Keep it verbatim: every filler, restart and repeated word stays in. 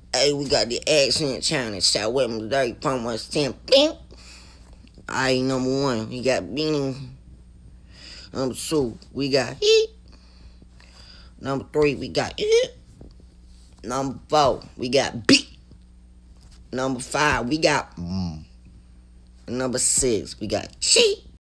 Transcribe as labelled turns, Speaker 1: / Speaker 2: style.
Speaker 1: Hey, we got the accent challenge. Shout with me today. From us ten. Bing. Alright, number one, we got Beanie. Number two, we got Heat. Number three, we got It. Number four, we got Beat. Number five, we got Mm. Number six, we got Cheat.